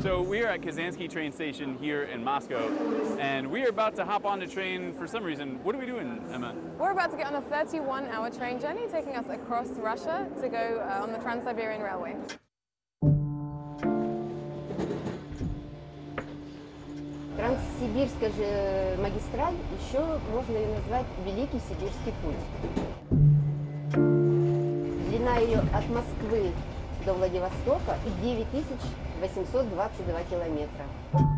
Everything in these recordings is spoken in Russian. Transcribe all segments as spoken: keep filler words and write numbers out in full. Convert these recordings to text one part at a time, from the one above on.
So we are at Kazansky train station here in Moscow, and we are about to hop on the train for some reason. What are we doing, Emma? We're about to get on a thirty-one hour train journey taking us across Russia to go uh, on the Trans-Siberian Railway. Транссибирская же магистраль еще можно ее назвать Великий Сибирский путь. Длина ее от Москвы до Владивостока девять тысяч восемьсот двадцать два километра.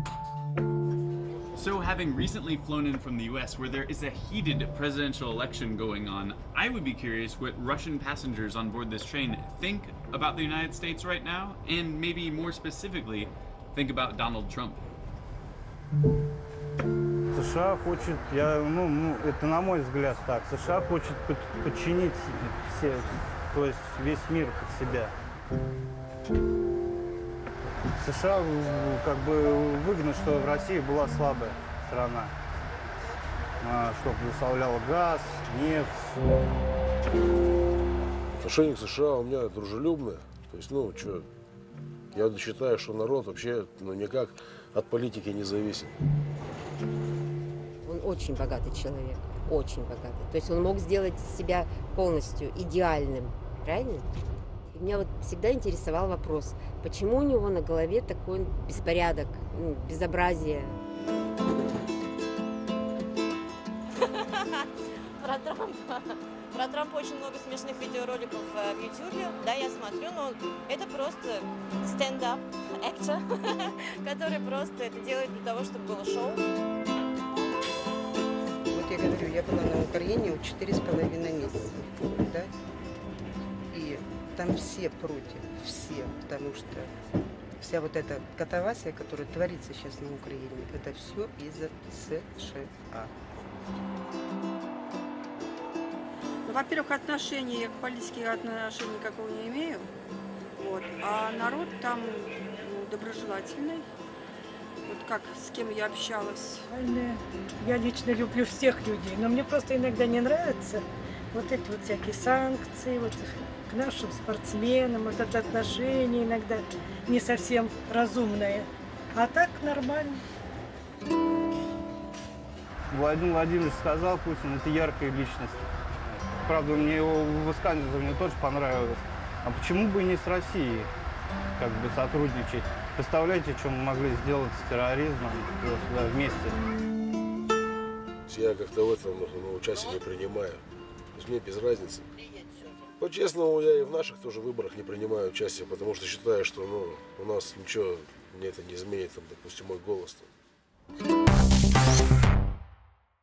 So, having recently flown in from the U S, where there is a heated presidential election going on, I would be curious what Russian passengers on board this train think about the United States right now, and maybe more specifically, think about Donald Trump. США хочет, я, ну, ну, это на мой взгляд так, США хочет подчинить все, то есть весь мир под себя. США как бы выгодно, что в России была слабая страна, чтобы доставляла газ, нефть. Отношение к США у меня дружелюбное, то есть, ну, что, я считаю, что народ вообще, ну, никак от политики не зависит. Он очень богатый человек, очень богатый. То есть он мог сделать себя полностью идеальным, правильно? И меня вот всегда интересовал вопрос, почему у него на голове такой беспорядок, ну, безобразие. Про Трампа. Про Трампа очень много смешных видеороликов в Ютубе. Да, я смотрю, но это просто стендап, актер, который просто это делает для того, чтобы было шоу. Вот я говорю, я была на Украине вот четыре с половиной месяца, да? И там все против, все, потому что вся вот эта катавасия, которая творится сейчас на Украине, это все из-за США. Ну, во-первых, отношения, я к политике отношения никакого не имею, вот, а народ там, ну, доброжелательный, вот как с кем я общалась. Я лично люблю всех людей, но мне просто иногда не нравятся вот эти вот всякие санкции, вот к нашим спортсменам, вот это отношение иногда не совсем разумное, а так нормально. Владимир Владимирович сказал, Путин это яркая личность. Правда, мне его высказывание тоже понравилось. А почему бы и не с Россией как бы сотрудничать? Представляете, что мы могли сделать с терроризмом да, вместе? Я как-то в этом ну, участие не принимаю. То есть мне без разницы. По-честному, я и в наших тоже выборах не принимаю участие, потому что считаю, что ну, у нас ничего мне это не изменит, там, допустим, мой голос. Там.